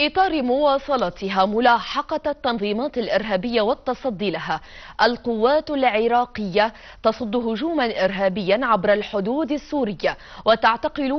في إطار مواصلتها ملاحقة التنظيمات الإرهابية والتصدي لها، القوات العراقية تصد هجوما إرهابيا عبر الحدود السورية وتعتقل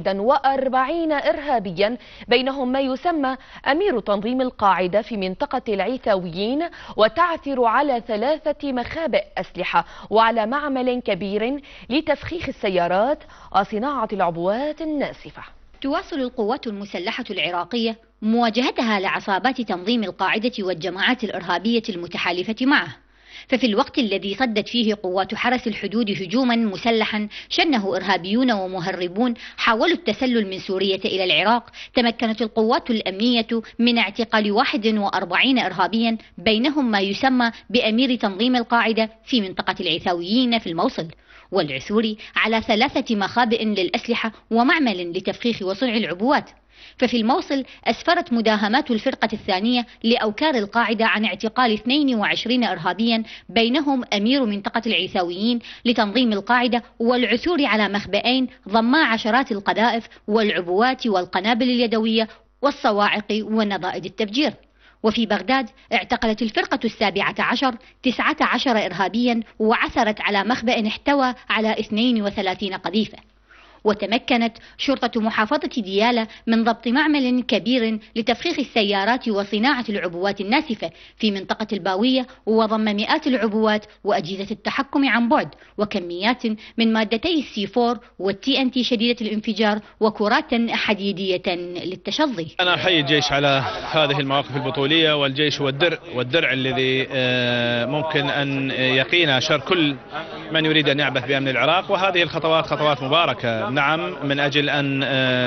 41 إرهابيا بينهم ما يسمى أمير تنظيم القاعدة في منطقة العيثاويين، وتعثر على 3 مخابئ أسلحة وعلى معمل كبير لتفخيخ السيارات وصناعة العبوات الناسفة. تواصل القوات المسلحة العراقية مواجهتها لعصابات تنظيم القاعدة والجماعات الإرهابية المتحالفة معه، ففي الوقت الذي صدت فيه قوات حرس الحدود هجوما مسلحا شنه إرهابيون ومهربون حاولوا التسلل من سوريا إلى العراق، تمكنت القوات الأمنية من اعتقال 41 إرهابيا بينهم ما يسمى بأمير تنظيم القاعدة في منطقة العيثاويين في الموصل، والعثور على 3 مخابئ للأسلحة ومعمل لتفخيخ وصنع العبوات. ففي الموصل أسفرت مداهمات الفرقة الثانية لأوكار القاعدة عن اعتقال 22 إرهابيا بينهم أمير منطقة العيثاويين لتنظيم القاعدة، والعثور على مخبئين ضما عشرات القذائف والعبوات والقنابل اليدوية والصواعق ونظائر التفجير. وفي بغداد اعتقلت الفرقة 17 19 إرهابيا وعثرت على مخبأ احتوى على 32 قذيفة. وتمكنت شرطة محافظة ديالى من ضبط معمل كبير لتفخيخ السيارات وصناعة العبوات الناسفة في منطقة الباوية، وضم مئات العبوات وأجهزة التحكم عن بعد وكميات من مادتي السي4 والTNT شديدة الانفجار وكرات حديدية للتشظي. أنا أحيي الجيش على هذه المواقف البطولية، والجيش هو والدرع الذي ممكن أن يقينا شر كل من يريد أن يعبث بأمن العراق، وهذه الخطوات خطوات مباركة نعم، من أجل أن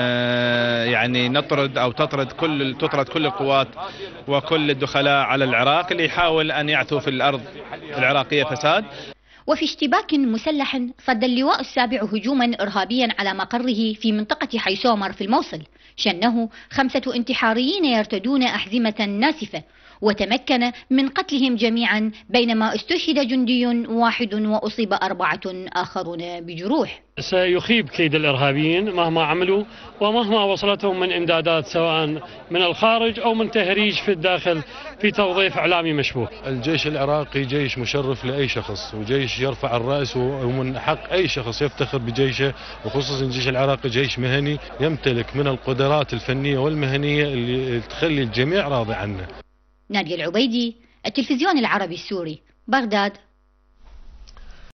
يعني نطرد أو تطرد كل القوات وكل الدخلاء على العراق اللي يحاول أن يعثوا في الأرض العراقية فساد. وفي اشتباك مسلح صد اللواء السابع هجوما إرهابيا على مقره في منطقة حيسومر في الموصل، شنه 5 انتحاريين يرتدون أحزمة ناسفة، وتمكن من قتلهم جميعا بينما استشهد جندي واحد وأصيب 4 آخرون بجروح. سيخيب كيد الإرهابيين مهما عملوا ومهما وصلتهم من إمدادات سواء من الخارج أو من تهريج في الداخل في توظيف إعلامي مشبوه. الجيش العراقي جيش مشرف لأي شخص، وجيش يرفع الرأس، ومن حق أي شخص يفتخر بجيشه، وخصوصا الجيش العراقي جيش مهني يمتلك من القدرات الفنية والمهنية اللي تخلي الجميع راضي عنه. نادية العبيدي، التلفزيون العربي السوري، بغداد.